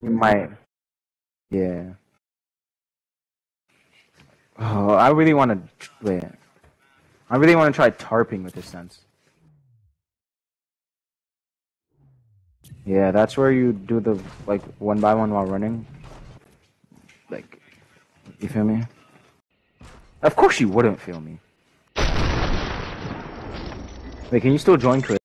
You might. Yeah. Oh, I really want to. Wait. I really want to try tarping with this sense. Yeah, that's where you do the like one by one while running. Like, you feel me? Of course you wouldn't feel me. Wait, can you still join Chris?